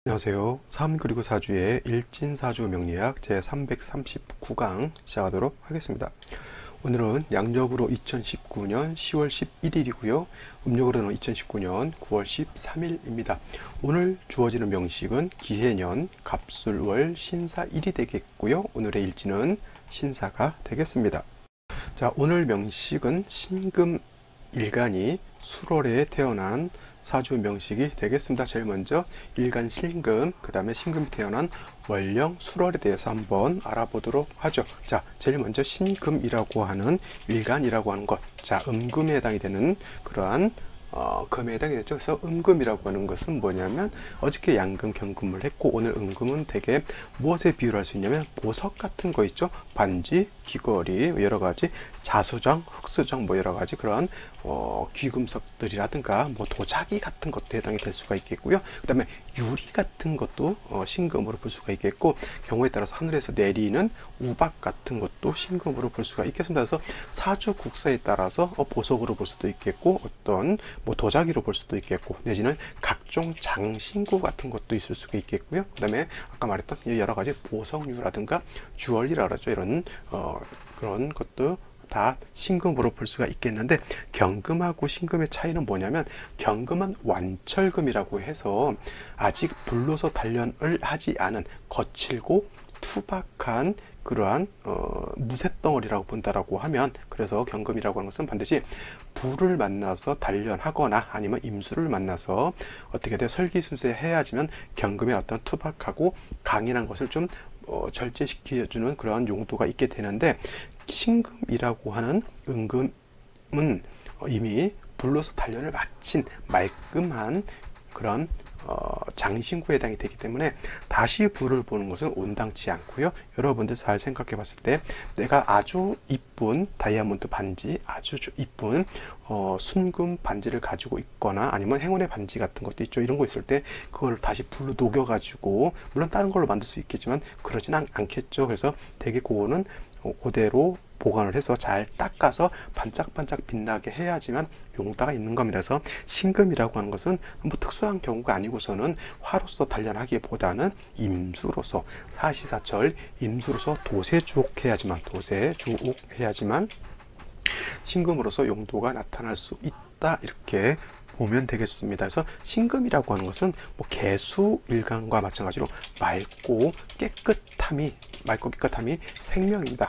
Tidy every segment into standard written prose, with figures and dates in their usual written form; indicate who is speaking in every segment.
Speaker 1: 안녕하세요. 3 그리고 4주의 일진사주 명리학 제339강 시작하도록 하겠습니다. 오늘은 양력으로 2019년 10월 11일이고요. 음력으로는 2019년 9월 13일입니다. 오늘 주어지는 명식은 기해년, 갑술월, 신사일이 되겠고요. 오늘의 일진은 신사가 되겠습니다. 자, 오늘 명식은 신금일간이 술월에 태어난 사주 명식이 되겠습니다. 제일 먼저 일간 신금, 그 다음에 신금이 태어난 월령 술월에 대해서 한번 알아보도록 하죠. 자, 제일 먼저 신금이라고 하는 일간이라고 하는 것. 자, 음금에 해당이 되는 그러한 금에 해당이 되죠. 그래서 음금이라고 하는 것은 뭐냐면 어저께 양금, 경금을 했고 오늘 음금은 되게 무엇에 비유를 할 수 있냐면 보석 같은 거 있죠. 반지, 귀걸이, 여러 가지 자수정, 흑수정, 뭐 여러 가지 그런 귀금속들이라든가 뭐 도자기 같은 것도 해당이 될 수가 있겠고요. 그 다음에 유리 같은 것도 신금으로 볼 수가 있겠고, 경우에 따라서 하늘에서 내리는 우박 같은 것도 신금으로 볼 수가 있겠습니다. 그래서 사주 국사에 따라서 보석으로 볼 수도 있겠고, 어떤 뭐 도자기로 볼 수도 있겠고, 내지는 각종 장신구 같은 것도 있을 수가 있겠고요. 그 다음에 아까 말했던 여러 가지 보석류라든가 주얼리라 그러죠. 이런 그런 것도 다 신금으로 볼 수가 있겠는데, 경금하고 신금의 차이는 뭐냐면 경금은 완철금이라고 해서 아직 불로소 단련을 하지 않은 거칠고 투박한 그러한 무쇠덩어리라고 본다라고 하면, 그래서 경금이라고 하는 것은 반드시 불을 만나서 단련하거나 아니면 임수를 만나서 어떻게 돼 설기순수에 해야지만 경금의 어떤 투박하고 강인한 것을 좀 절제시켜주는 그러한 용도가 있게 되는데, 신금이라고 하는 은금은 이미 불로소 단련을 마친 말끔한 그런 장신구에 해당이 되기 때문에 다시 불을 보는 것은 온당치 않고요. 여러분들 잘 생각해 봤을 때 내가 아주 이쁜 다이아몬드 반지, 아주 이쁜 순금 반지를 가지고 있거나 아니면 행운의 반지 같은 것도 있죠. 이런 거 있을 때 그걸 다시 불로 녹여 가지고, 물론 다른 걸로 만들 수 있겠지만 그러진 않겠죠. 그래서 되게 그거는 그대로 보관을 해서 잘 닦아서 반짝반짝 빛나게 해야지만 용도가 있는 겁니다. 그래서 신금이라고 하는 것은 뭐 특수한 경우가 아니고서는 화로서 단련하기보다는 임수로서 사시사철 임수로서 도세주옥해야지만 신금으로서 용도가 나타날 수 있다, 이렇게 보면 되겠습니다. 그래서 신금이라고 하는 것은 뭐 개수일간과 마찬가지로 맑고 깨끗함이 생명입니다.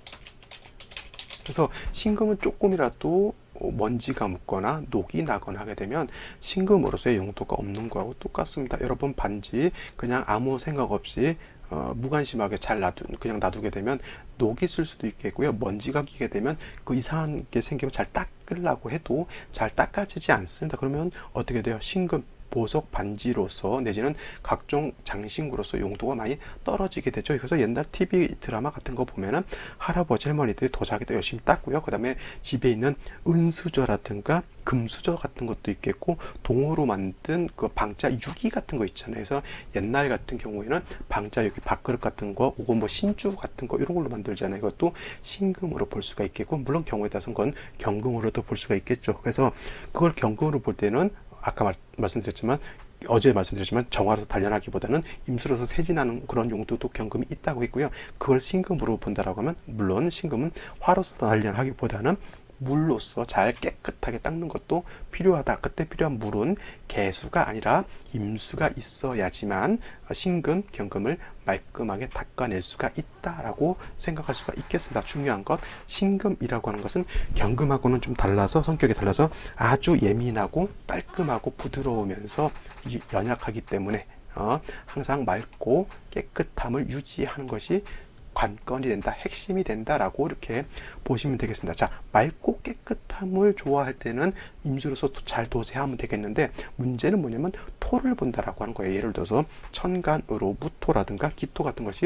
Speaker 1: 그래서 신금은 조금이라도 먼지가 묻거나 녹이 나거나 하게 되면 신금으로서의 용도가 없는 거하고 똑같습니다. 여러분 반지 그냥 아무 생각 없이 무관심하게 그냥 놔두게 되면 녹이 있을 수도 있겠고요. 먼지가 끼게 되면 그 이상한 게 생기면 잘 닦으려고 해도 잘 닦아지지 않습니다. 그러면 어떻게 돼요? 신금 보석 반지로서 내지는 각종 장신구로서 용도가 많이 떨어지게 되죠. 그래서 옛날 TV 드라마 같은 거 보면은 할아버지 할머니들이 도자기도 열심히 닦고요. 그 다음에 집에 있는 은수저라든가 금수저 같은 것도 있겠고, 동으로 만든 그 방자 유기 같은 거 있잖아요. 그래서 옛날 같은 경우에는 방자 유기 밥그릇 같은 거, 혹은 뭐 신주 같은 거 이런 걸로 만들잖아요. 이것도 신금으로 볼 수가 있겠고, 물론 경우에 따라서는 그건 경금으로도 볼 수가 있겠죠. 그래서 그걸 경금으로 볼 때는 아까 어제 말씀드렸지만 정화로서 단련하기보다는 임수로서 세진하는 그런 용도도 경금이 있다고 했고요. 그걸 신금으로 본다라고 하면, 물론 신금은 화로서 단련하기보다는 물로서 잘 깨끗하게 닦는 것도 필요하다. 그때 필요한 물은 개수가 아니라 임수가 있어야지만 신금, 경금을 말끔하게 닦아낼 수가 있다라고 생각할 수가 있겠습니다. 중요한 것, 신금이라고 하는 것은 경금하고는 좀 달라서, 성격이 달라서 아주 예민하고 깔끔하고 부드러우면서 연약하기 때문에 항상 맑고 깨끗함을 유지하는 것이 관건이 된다, 핵심이 된다라고 이렇게 보시면 되겠습니다. 자, 맑고 깨끗함을 좋아할 때는 임수로서 잘 도세하면 되겠는데, 문제는 뭐냐면 토를 본다라고 하는 거예요. 예를 들어서 천간으로 무토라든가 기토 같은 것이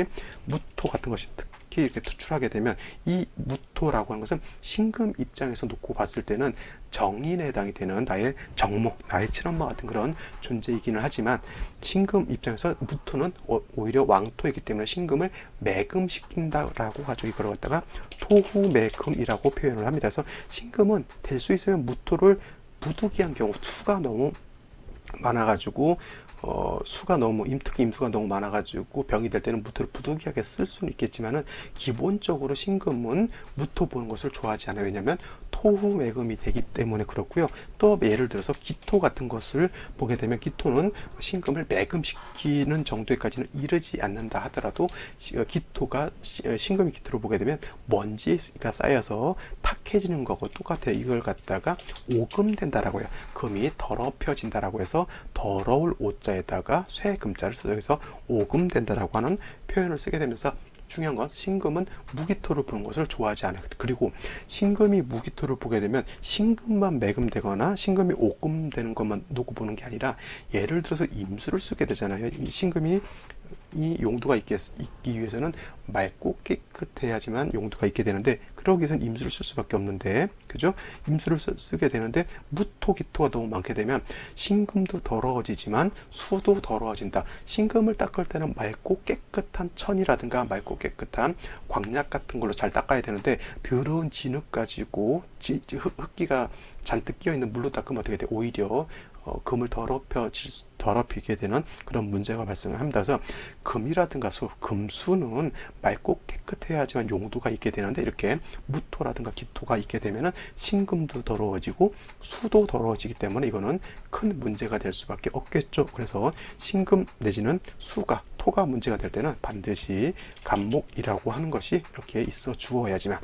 Speaker 1: 특히 이렇게 투출하게 되면, 이 무토라고 하는 것은 신금 입장에서 놓고 봤을 때는 정인에 해당이 되는 나의 정모, 나의 친엄마 같은 그런 존재이기는 하지만, 신금 입장에서 무토는 오히려 왕토이기 때문에 신금을 매금시킨다라고 하죠. 이걸 갖다가 토후매금이라고 표현을 합니다. 그래서 신금은 될 수 있으면 무토를 부득이한 경우 수가 너무 많아가지고 수가 너무 특히 임수가 너무 많아가지고 병이 될 때는 무토를 부득이하게 쓸 수는 있겠지만은 기본적으로 신금은 무토 보는 것을 좋아하지 않아요. 왜냐하면 토후 매금이 되기 때문에 그렇고요. 또 예를 들어서 기토 같은 것을 보게 되면 기토는 신금을 매금시키는 정도에까지는 이르지 않는다 하더라도 기토가 신금이 기토를 보게 되면 먼지가 쌓여서 탁해지는 거고 똑같아요. 이걸 갖다가 오금된다라고 해요. 금이 더럽혀진다라고 해서 더러울 오자에다가 쇠금자를 써서 여기서 오금된다라고 하는 표현을 쓰게 되면서 중요한 건 신금은 무기토를 보는 것을 좋아하지 않아요. 그리고 신금이 무기토를 보게 되면 신금만 매금되거나 신금이 오금되는 것만 놓고 보는 게 아니라 예를 들어서 임수를 쓰게 되잖아요. 이 신금이 이 용도가 있기 위해서는 맑고 깨끗해야지만 용도가 있게 되는데 그러기 위해서는 임수를 쓸 수밖에 없는데 그죠? 임수를 쓰게 되는데 무토기토가 너무 많게 되면 신금도 더러워지지만 수도 더러워진다. 신금을 닦을 때는 맑고 깨끗한 천이라든가 맑고 깨끗한 광약 같은 걸로 잘 닦아야 되는데 더러운 진흙 가지고 흙기가 잔뜩 끼어 있는 물로 닦으면 어떻게 돼? 오히려 금을 더럽히게 되는 그런 문제가 발생을 합니다. 그래서 금이라든가 금수는 맑고 깨끗해야지만 용도가 있게 되는데 이렇게 무토라든가 기토가 있게 되면은 신금도 더러워지고 수도 더러워지기 때문에 이거는 큰 문제가 될 수밖에 없겠죠. 그래서 신금 내지는 수가 토가 문제가 될 때는 반드시 간목이라고 하는 것이 이렇게 있어 주어야지만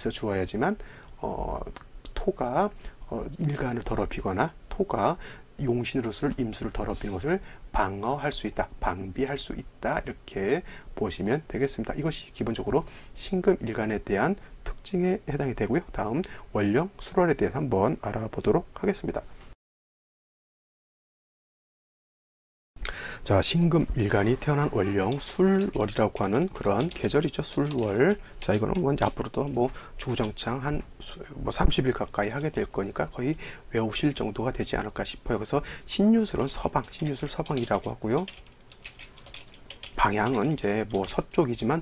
Speaker 1: 토가 일간을 더럽히거나 토가 용신으로서 임수를 더럽히는 것을 방어할 수 있다, 방비할 수 있다 이렇게 보시면 되겠습니다. 이것이 기본적으로 신금 일간에 대한 특징에 해당이 되고요. 다음 월령, 술월에 대해서 한번 알아보도록 하겠습니다. 자, 신금 일간이 태어난 월령, 술월이라고 하는 그러한 계절이죠. 술월. 자, 이거는 뭐 이제 앞으로도 뭐 주구장창 한 30일 가까이 하게 될 거니까 거의 외우실 정도가 되지 않을까 싶어요. 그래서 신유술은 신유술 서방이라고 하고요. 방향은 이제 뭐 서쪽이지만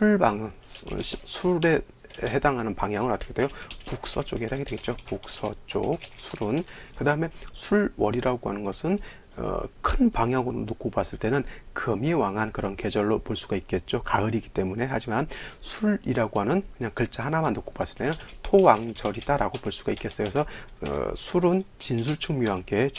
Speaker 1: 술에 해당하는 방향은 어떻게 돼요? 북서쪽에 해당이 되겠죠. 북서쪽 술은. 그 다음에 술월이라고 하는 것은 큰 방향으로 놓고 봤을 때는 금이 왕한 그런 계절로 볼 수가 있겠죠. 가을이기 때문에. 하지만 술이라고 하는 그냥 글자 하나만 놓고 봤을 때는 토왕절이다라고 볼 수가 있겠어요. 그래서 술은 진술축미와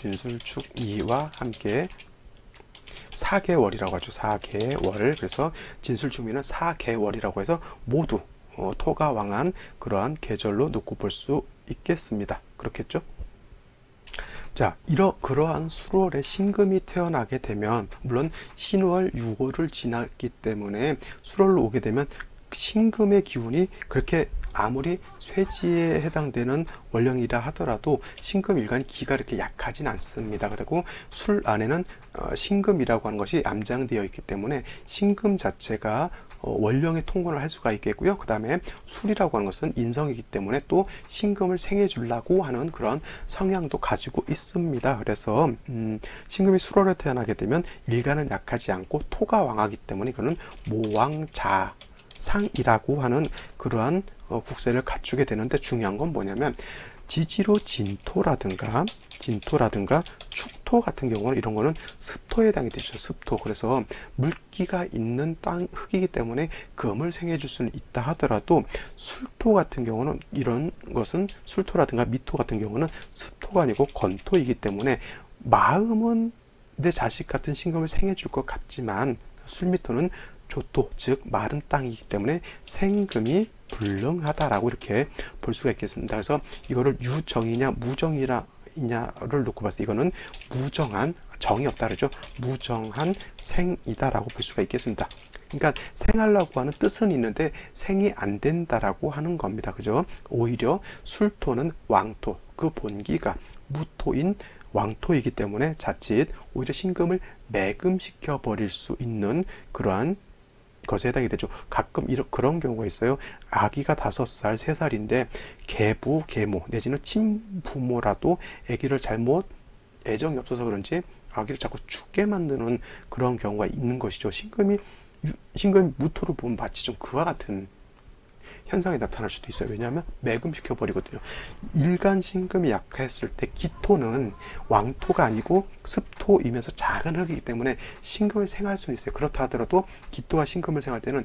Speaker 1: 함께 4개월이라고 하죠. 4개월. 그래서 진술축미는 4개월이라고 해서 모두 토가 왕한 그러한 계절로 놓고 볼 수 있겠습니다. 그렇겠죠? 자, 그러한 수월에 신금이 태어나게 되면 물론 신월 6월을 지났기 때문에 수월로 오게 되면 신금의 기운이 그렇게 아무리 쇠지에 해당되는 월령이라 하더라도 신금 일간 기가 이렇게 약하진 않습니다. 그리고 술 안에는 신금이라고 하는 것이 암장되어 있기 때문에 신금 자체가 월령에 통근을 할 수가 있겠고요. 그 다음에 술이라고 하는 것은 인성이기 때문에 또 신금을 생해 주려고 하는 그런 성향도 가지고 있습니다. 그래서 신금이 술월에 태어나게 되면 일간은 약하지 않고 토가 왕하기 때문에 이거는 모왕자상이라고 하는 그러한 국세를 갖추게 되는데 중요한 건 뭐냐면 지지로 진토라든가 축토 같은 경우는 이런 거는 습토에 해당이 되죠. 습토. 그래서 물기가 있는 땅 흙이기 때문에 금을 생해 줄 수는 있다 하더라도 술토 같은 경우는 이런 것은 술토라든가 미토 같은 경우는 습토가 아니고 건토이기 때문에 마음은 내 자식 같은 신금을 생해 줄 것 같지만 술미토는 조토, 즉 마른 땅이기 때문에 생금이 불능하다라고 이렇게 볼 수가 있겠습니다. 그래서 이거를 유정이냐 무정이냐를 놓고 봤을 때 이거는 무정한, 정이 없다 그러죠. 무정한 생이다라고 볼 수가 있겠습니다. 그러니까 생하려고 하는 뜻은 있는데 생이 안 된다라고 하는 겁니다. 그죠? 오히려 술토는 왕토, 그 본기가 무토인 왕토이기 때문에 자칫 오히려 신금을 매금시켜 버릴 수 있는 그러한 것에 해당이 되죠. 가끔 그런 경우가 있어요. 아기가 5살, 3살인데 계부, 계모 내지는 친부모라도 아기를 잘못 애정이 없어서 그런지 아기를 자꾸 죽게 만드는 그런 경우가 있는 것이죠. 신금이 무토로 보면 마치 좀 그와 같은 현상이 나타날 수도 있어요. 왜냐하면 매금시켜 버리거든요. 일간 신금이 약했을 때 기토는 왕토가 아니고 습토이면서 작은 흙이기 때문에 신금을 생할 수는 있어요. 그렇다 하더라도 기토와 신금을 생할 때는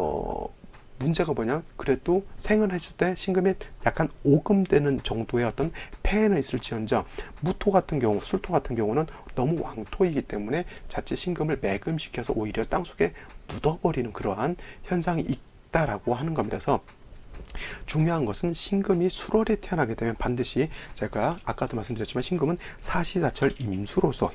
Speaker 1: 문제가 뭐냐? 그래도 생을 해줄 때 신금이 약간 오금되는 정도의 어떤 폐해는 있을지언정 무토 같은 경우, 술토 같은 경우는 너무 왕토이기 때문에 자칫 신금을 매금시켜서 오히려 땅속에 묻어버리는 그러한 현상이 있다라고 하는 겁니다. 그래서 중요한 것은 신금이 수월에 태어나게 되면 반드시 제가 아까도 말씀드렸지만 신금은 사시사철 임수로서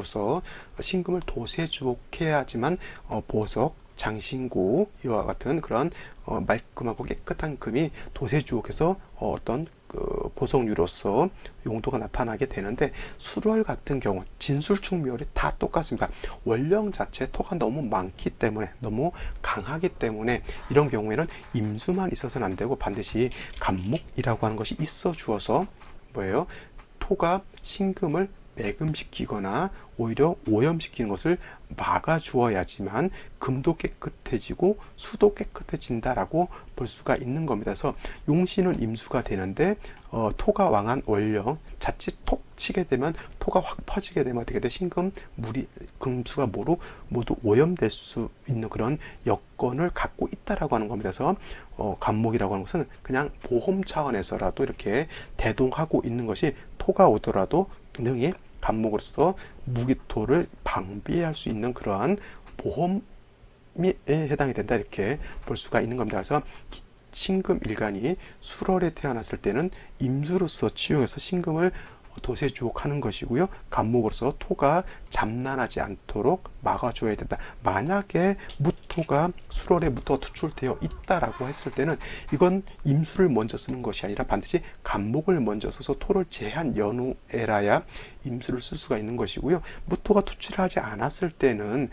Speaker 1: 신금을 도세주옥해야지만 보석, 장신구 이와 같은 그런 말끔하고 깨끗한 금이 도세주옥해서 어떤 보석류로서 용도가 나타나게 되는데 수월 같은 경우 진술충묘월이 다 똑같습니다. 원령 자체 토가 너무 많기 때문에 너무 강하기 때문에 이런 경우에는 임수만 있어서는 안 되고 반드시 간목이라고 하는 것이 있어 주어서 뭐예요? 토가 신금을 매금시키거나 오히려 오염시키는 것을 막아주어야지만 금도 깨끗해지고 수도 깨끗해진다라고 볼 수가 있는 겁니다. 그래서 용신은 임수가 되는데 토가 왕한 원령 자칫 톡 치게 되면 토가 확 퍼지게 되면 어떻게 돼? 신금, 물이, 금수가 모두 오염될 수 있는 그런 여건을 갖고 있다라고 하는 겁니다. 그래서 간목이라고 하는 것은 그냥 보험 차원에서라도 이렇게 대동하고 있는 것이 토가 오더라도 능히 간목으로서 무기토를 방비할 수 있는 그러한 보험에 해당이 된다 이렇게 볼 수가 있는 겁니다. 그래서 신금 일간이 수월에 태어났을 때는 임수로서 치용해서 신금을 도세주옥하는 것이고요. 간목으로서 토가 잠난하지 않도록 막아줘야 된다. 만약에 무토가 수월에 무토가 투출되어 있다라고 했을 때는 이건 임수를 먼저 쓰는 것이 아니라 반드시 간목을 먼저 써서 토를 제한 연후에라야 임수를 쓸 수가 있는 것이고요. 무토가 투출하지 않았을 때는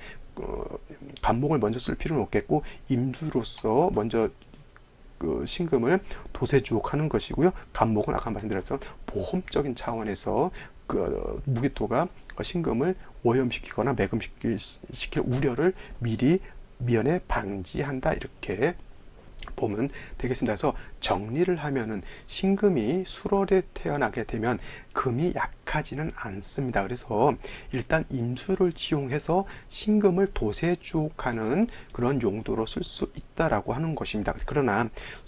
Speaker 1: 간목을 먼저 쓸 필요는 없겠고 임수로서 먼저 신금을 도세주옥하는 것이고요. 간목은 아까 말씀드렸던 보험적인 차원에서 무기토가 신금을 오염시키거나 매금시킬 우려를 미리 미연에 방지한다 이렇게 보면 되겠습니다. 그래서 정리를 하면은 신금이 수월에 태어나게 되면 금이 약하지는 않습니다. 그래서 일단 임수를 지용해서 신금을 도세주옥하는 그런 용도로 쓸 수 있다라고 하는 것입니다. 그러나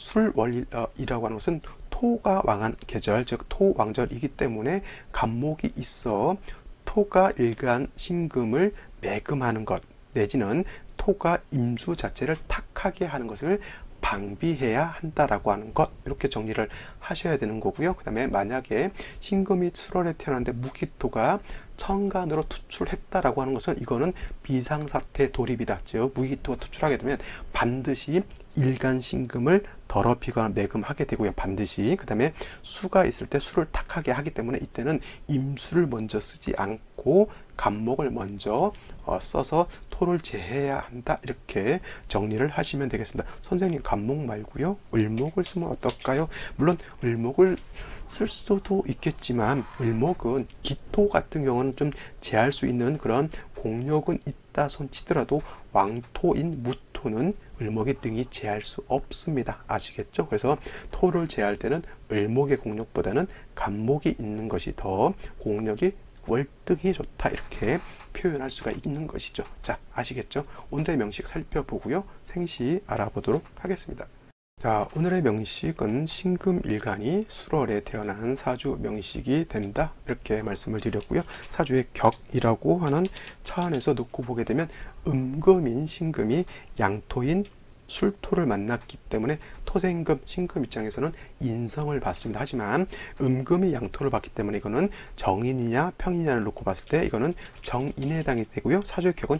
Speaker 1: 술월이라고 하는 것은 토가 왕한 계절, 즉 토왕절이기 때문에 간목이 있어 토가 일간 신금을 매금하는 것 내지는 토가 임수 자체를 탁하게 하는 것을 방비해야 한다라고 하는 것 이렇게 정리를 하셔야 되는 거고요. 그 다음에 만약에 신금이 수월에 태어났는데 무기토가 천간으로 투출했다라고 하는 것은 이거는 비상사태 돌입이다. 즉 무기토가 투출하게 되면 반드시 일간 신금을 더럽히거나 매금하게 되고요. 반드시. 그 다음에 수가 있을 때 수를 탁하게 하기 때문에 이때는 임수를 먼저 쓰지 않고 간목을 먼저 써서 토를 제해야 한다. 이렇게 정리를 하시면 되겠습니다. 선생님 간목 말고요. 을목을 쓰면 어떨까요? 물론 을목을 쓸 수도 있겠지만 을목은 기토 같은 경우는 좀 제할 수 있는 그런 공력은 있다 손치더라도 왕토인 무토는 을목의 등이 제할 수 없습니다. 아시겠죠? 그래서 토를 제할 때는 을목의 공력보다는 간목이 있는 것이 더 공력이 월등히 좋다 이렇게 표현할 수가 있는 것이죠. 자, 아시겠죠? 오늘의 명식 살펴보고요. 생시 알아보도록 하겠습니다. 자, 오늘의 명식은 신금일간이 수월에 태어난 사주 명식이 된다 이렇게 말씀을 드렸고요. 사주의 격이라고 하는 차원에서 놓고 보게 되면 음금인 신금이 양토인 술토를 만났기 때문에 토생금, 신금 입장에서는 인성을 받습니다. 하지만 음금이 양토를 받기 때문에 이거는 정인이냐 평인이냐를 놓고 봤을 때 이거는 정인에 해당이 되고요. 사주의 격은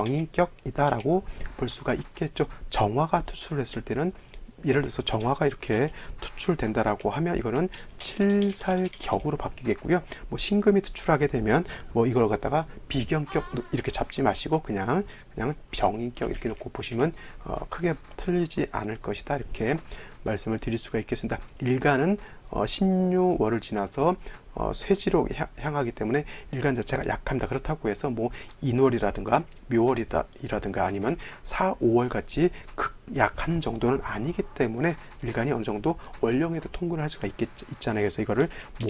Speaker 1: 정인격이다라고 볼 수가 있겠죠. 정화가 투출을 했을 때는 예를 들어서 정화가 이렇게 투출된다라고 하면 이거는 칠살격으로 바뀌겠고요. 뭐 신금이 투출하게 되면 뭐 이걸 갖다가 비경격 이렇게 잡지 마시고 그냥 병인격 이렇게 놓고 보시면 크게 틀리지 않을 것이다 이렇게 말씀을 드릴 수가 있겠습니다. 일간은 신유월을 지나서 쇠지로 향하기 때문에 일간 자체가 약합니다. 그렇다고 해서 뭐 인월이라든가 묘월이라든가 아니면 4, 5월 같이 약한 정도는 아니기 때문에 일간이 어느 정도 원령에도 통근을 할 수가 있잖아요. 그래서 이거를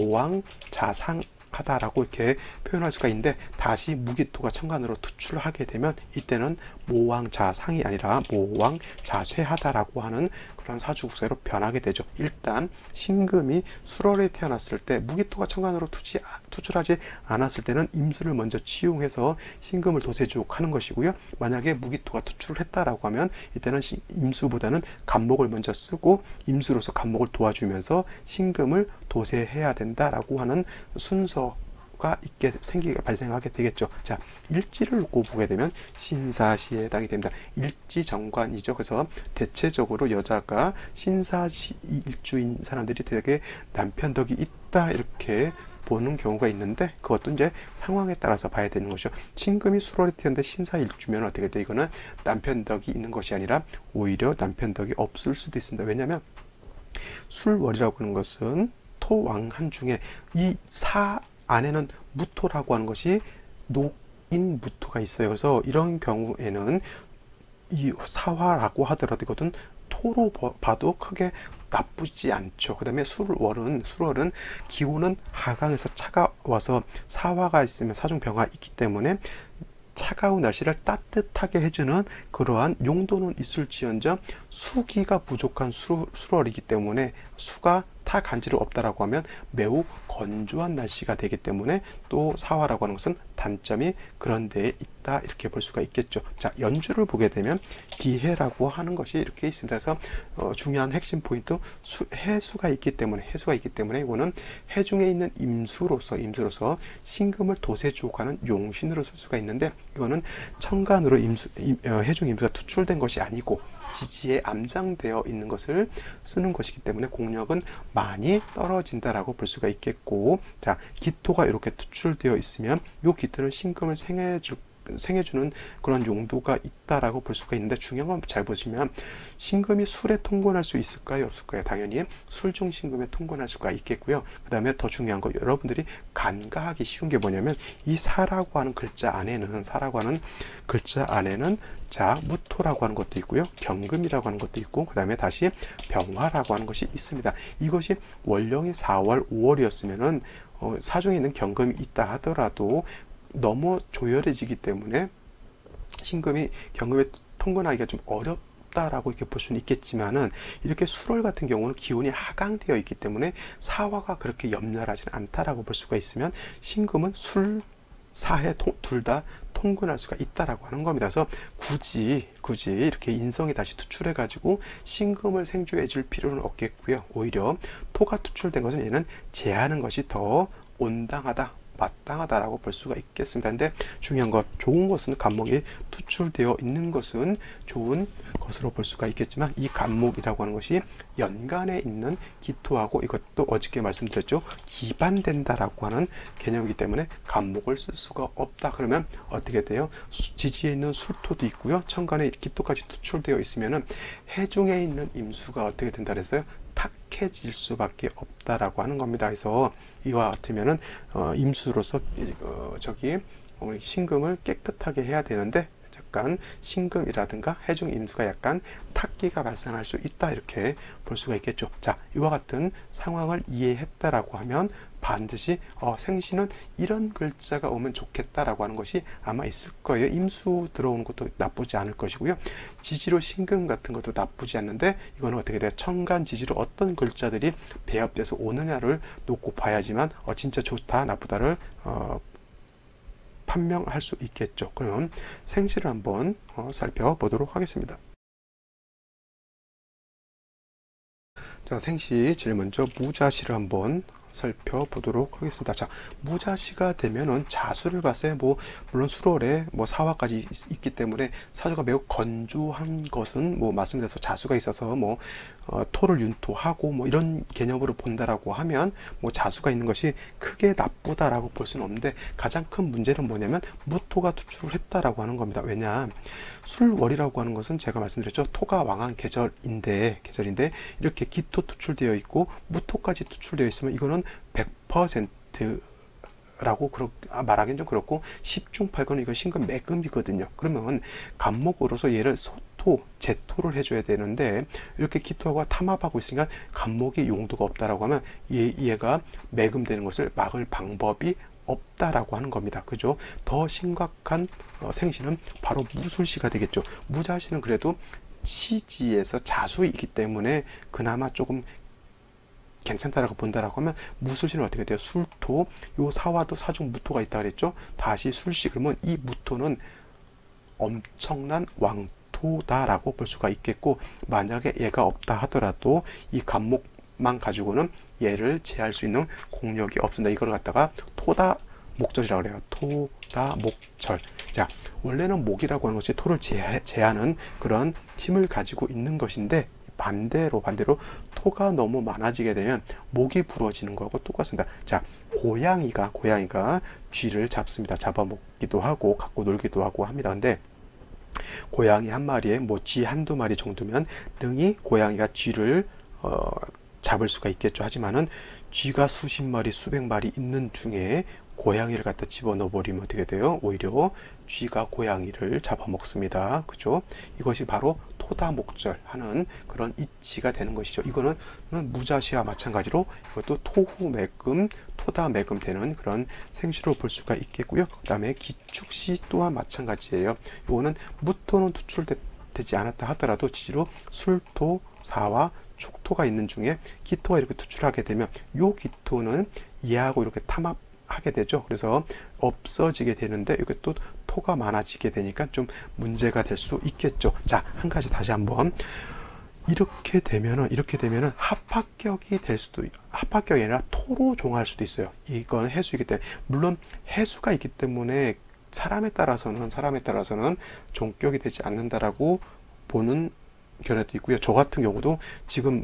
Speaker 1: 모왕자상하다라고 이렇게 표현할 수가 있는데, 다시 무기토가 천간으로 투출하게 되면 이때는 모왕자상이 아니라 모왕자쇠하다라고 하는 그런 사주국세로 변하게 되죠. 일단 신금이 술월에 태어났을 때 무기토가 천간으로 투출하지 않았을 때는 임수를 먼저 치용해서 신금을 도세주옥하는 것이고요. 만약에 무기토가 투출을 했다라고 하면 이때는 임수보다는 간목을 먼저 쓰고 임수로서 간목을 도와주면서 신금을 도세해야 된다라고 하는 순서가 발생하게 되겠죠. 자, 일지를 놓고 보게 되면 신사시에 해당이 됩니다. 일지정관이죠. 그래서 대체적으로 여자가 신사시 일주인 사람들이 되게 남편 덕이 있다 이렇게 보는 경우가 있는데, 그것도 이제 상황에 따라서 봐야 되는 것이죠. 신금이 술월에 태어났는데 신사일주면 어떻게 돼? 이거는 남편 덕이 있는 것이 아니라 오히려 남편 덕이 없을 수도 있습니다. 왜냐하면 술월이라고 하는 것은 토왕한 중에 이 사 안에는 무토라고 하는 것이 녹인 무토가 있어요. 그래서 이런 경우에는 이 사화라고 하더라도 이것은 토로 봐도 크게 나쁘지 않죠. 그 다음에 술월은 기온은 하강에서 차가워서 사화가 있으면 사중병화 있기 때문에 차가운 날씨를 따뜻하게 해주는 그러한 용도는 있을지언정 수기가 부족한 술월이기 때문에 수가 타 간지를 없다라고 하면 매우 건조한 날씨가 되기 때문에 또 사화라고 하는 것은 단점이 그런 데에 있다 이렇게 볼 수가 있겠죠. 자, 연주를 보게 되면 기해라고 하는 것이 이렇게 있습니다. 그래서 중요한 핵심 포인트 해수가 있기 때문에 이거는 해중에 있는 임수로서 신금을 도세주옥하는 용신으로 쓸 수가 있는데, 이거는 천간으로 해중 임수가 투출된 것이 아니고 지지에 암장되어 있는 것을 쓰는 것이기 때문에 공력은 많이 떨어진다라고 볼 수가 있겠고, 자, 기토가 이렇게 투출되어 있으면 이 기토는 신금을 생해주는 그런 용도가 있다라고 볼 수가 있는데, 중요한 건 잘 보시면 신금이 술에 통근할 수 있을까요? 없을까요? 당연히 술중 신금에 통근할 수가 있겠고요. 그 다음에 더 중요한 거, 여러분들이 간과하기 쉬운 게 뭐냐면 이 사라고 하는 글자 안에는 자, 무토라고 하는 것도 있고요. 경금이라고 하는 것도 있고, 그 다음에 다시 병화라고 하는 것이 있습니다. 이것이 원령이 4월, 5월이었으면은 사중에 있는 경금이 있다 하더라도 너무 조열해지기 때문에 신금이 경금에 통근하기가 좀 어렵다라고 이렇게 볼 수는 있겠지만은, 이렇게 술월 같은 경우는 기온이 하강되어 있기 때문에 사화가 그렇게 염려하지는 않다라고 볼 수가 있으면 신금은 술, 사해 둘 다 통근할 수가 있다라고 하는 겁니다. 그래서 굳이 이렇게 인성이 다시 투출해 가지고 신금을 생주해 줄 필요는 없겠고요. 오히려 토가 투출된 것은 얘는 제하는 것이 더 온당하다, 마땅하다라고 볼 수가 있겠습니다. 근데 중요한 것, 좋은 것은 간목이 투출되어 있는 것은 좋은 것으로 볼 수가 있겠지만, 이 간목이라고 하는 것이 연간에 있는 기토하고 이것도 어저께 말씀드렸죠, 기반된다라고 하는 개념이기 때문에 간목을 쓸 수가 없다. 그러면 어떻게 돼요? 지지에 있는 술토도 있고요, 천간에 기토까지 투출되어 있으면은 해중에 있는 임수가 어떻게 된다 그랬어요? 탁해질 수밖에 없다라고 하는 겁니다. 그래서 이와 같으면은 임수로서 신금을 깨끗하게 해야 되는데, 약간 신금이라든가 해중 임수가 약간 탁기가 발생할 수 있다 이렇게 볼 수가 있겠죠. 자, 이와 같은 상황을 이해했다라고 하면 반드시 생시는 이런 글자가 오면 좋겠다라고 하는 것이 아마 있을 거예요. 임수 들어오는 것도 나쁘지 않을 것이고요. 지지로 신금 같은 것도 나쁘지 않는데, 이거는 어떻게 돼요? 천간 지지로 어떤 글자들이 배합돼서 오느냐를 놓고 봐야지만 진짜 좋다 나쁘다를 판명할 수 있겠죠. 그럼 생시를 한번 살펴보도록 하겠습니다. 자, 생시 제일 먼저 무자시를 한번 살펴보도록 하겠습니다. 자, 무자시가 되면은 자수를 봤어요. 물론 술월에 사화까지 있기 때문에 사주가 매우 건조한 것은 말씀드려서 자수가 있어서 토를 윤토하고 이런 개념으로 본다라고 하면 자수가 있는 것이 크게 나쁘다라고 볼 수는 없는데, 가장 큰 문제는 뭐냐면 무토가 투출을 했다라고 하는 겁니다. 왜냐, 술월이라고 하는 것은 제가 말씀드렸죠, 토가 왕한 계절인데 이렇게 기토 투출되어 있고 무토까지 투출되어 있으면 이거는 100%라고 말하기는 좀 그렇고 10중 8구는 이거 신금 매금이거든요. 그러면 간목으로서 얘를 기토, 제토를 해줘야 되는데 이렇게 기토가 탐압하고 있으니까 간목이 용도가 없다라고 하면 얘가 매금되는 것을 막을 방법이 없다라고 하는 겁니다. 그죠? 더 심각한 생신은 바로 무술시가 되겠죠. 무자시는 그래도 치지에서 자수이기 때문에 그나마 조금 괜찮다라고 본다라고 하면 무술시는 어떻게 돼요? 술토, 요 사화도 사중 무토가 있다 그랬죠? 다시 술시, 그러면 이 무토는 엄청난 왕토다라고 볼 수가 있겠고, 만약에 얘가 없다 하더라도 이 간목만 가지고는 얘를 제할 수 있는 공력이 없습니다. 이걸 갖다가 토다 목절이라고 그래요. 토다 목절. 자, 원래는 목이라고 하는 것이 토를 제하는 그런 힘을 가지고 있는 것인데, 반대로 토가 너무 많아지게 되면 목이 부러지는 거하고 똑같습니다. 자, 고양이가 쥐를 잡습니다. 잡아먹기도 하고 갖고 놀기도 하고 합니다. 근데 고양이 한 마리에 뭐 쥐 한두 마리 정도면 등이 고양이가 쥐를 잡을 수가 있겠죠. 하지만은 쥐가 수십 마리 수백 마리 있는 중에 고양이를 갖다 집어넣어 버리면 어떻게 돼요? 오히려 쥐가 고양이를 잡아먹습니다. 그죠? 이것이 바로 토다목절 하는 그런 이치가 되는 것이죠. 이거는 무자시와 마찬가지로 이것도 토후매금, 토다매금 되는 그런 생시로 볼 수가 있겠고요. 그 다음에 기축시 또한 마찬가지예요. 이거는 무토는 투출되지 않았다 하더라도 지지로 술토, 사화, 축토가 있는 중에 기토가 이렇게 투출하게 되면 요 기토는 얘하고 이렇게 탐합하게 되죠. 그래서 없어지게 되는데 이게 또 토가 많아지게 되니까 좀 문제가 될 수 있겠죠. 자, 한 가지 다시 한번 이렇게 되면은 합합격이 될 수도, 합합격이 아니라 토로 종할 수도 있어요. 이건 해수이기 때문에, 물론 해수가 있기 때문에 사람에 따라서는 종격이 되지 않는다라고 보는 견해도 있고요. 저 같은 경우도 지금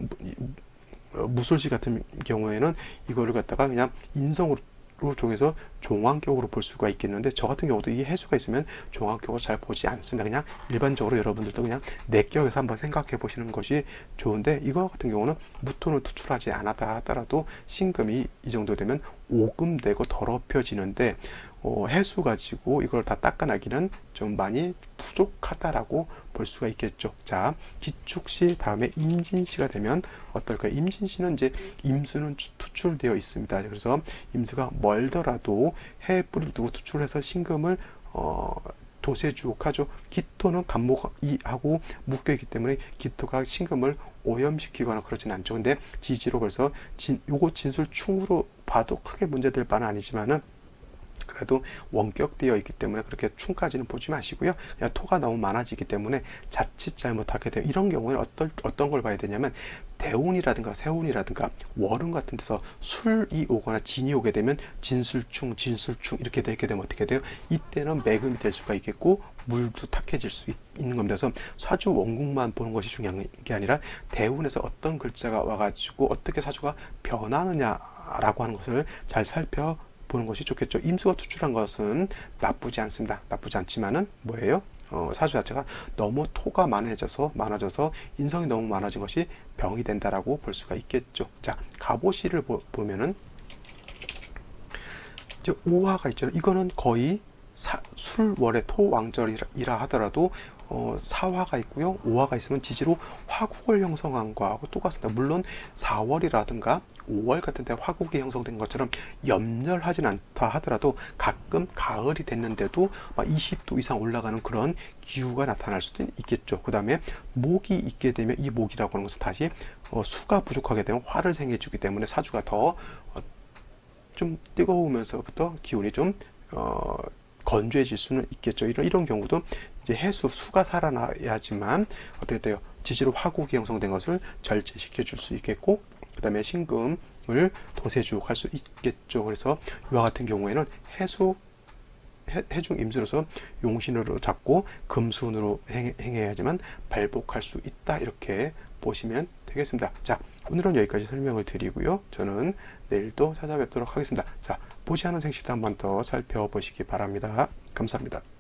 Speaker 1: 무술시 같은 경우에는 이거를 갖다가 그냥 인성으로 종해서 종황격으로 볼 수가 있겠는데, 저 같은 경우도 이 해수가 있으면 종황격으로 잘 보지 않습니다. 그냥 일반적으로 여러분들도 그냥 내격에서 한번 생각해 보시는 것이 좋은데, 이거 같은 경우는 무토를 투출하지 않았다 하더라도 신금이 이 정도 되면 오금되고 더럽혀지는데, 해수 가지고 이걸 다 닦아내기는 좀 많이 부족하다라고 볼 수가 있겠죠. 자, 기축시 다음에 임진시가 되면 어떨까요? 임진시는 이제 임수는 투출되어 있습니다. 그래서 임수가 멀더라도 해불을 두고 투출해서 신금을 도세주옥하죠. 기토는 간목이하고 묶여있기 때문에 기토가 신금을 오염시키거나 그러진 않죠. 근데 지지로 벌써 요거 진술충으로 봐도 크게 문제될 바는 아니지만은 그래도 원격되어 있기 때문에 그렇게 충까지는 보지 마시고요. 그냥 토가 너무 많아지기 때문에 자칫 잘못하게 돼요. 이런 경우에 어떤 걸 봐야 되냐면, 대운이라든가 세운이라든가 월운 같은 데서 술이 오거나 진이 오게 되면 진술충 이렇게 되게 되면 어떻게 돼요? 이때는 매금이 될 수가 있겠고 물도 탁해질 수 있는 겁니다. 그래서 사주 원국만 보는 것이 중요한 게 아니라 대운에서 어떤 글자가 와가지고 어떻게 사주가 변하느냐라고 하는 것을 잘 살펴보는 것이 좋겠죠. 임수가 투출한 것은 나쁘지 않습니다. 나쁘지 않지만은 뭐예요? 사주 자체가 너무 토가 많아져서 인성이 너무 많아진 것이 병이 된다라고 볼 수가 있겠죠. 자, 갑오시를 보면은 이제 오화가 있잖아요. 이거는 거의 술월의 토왕절이라 하더라도 사화가 있고요. 오화가 있으면 지지로 화국을 형성한 거하고 똑같습니다. 물론 4월이라든가 5월 같은 데 화국이 형성된 것처럼 염렬하진 않다 하더라도 가끔 가을이 됐는데도 20도 이상 올라가는 그런 기후가 나타날 수도 있겠죠. 그 다음에 목이 있게 되면 이 목이라고 하는 것은 다시 수가 부족하게 되면 화를 생겨주기 때문에 사주가 더 좀 뜨거우면서부터 기운이 좀 건조해질 수는 있겠죠. 이런 경우도 이제 수가 살아나야지만 어떻게 돼요? 지지로 화국이 형성된 것을 절제시켜 줄 수 있겠고, 그 다음에 신금을 도세주옥할 수 있겠죠. 그래서 이와 같은 경우에는 해중 임수로서 용신으로 잡고 금수운으로 행해야지만 발복할 수 있다, 이렇게 보시면 되겠습니다. 자, 오늘은 여기까지 설명을 드리고요. 저는 내일도 찾아뵙도록 하겠습니다. 자, 보지 않은 생시도 한 번 더 살펴보시기 바랍니다. 감사합니다.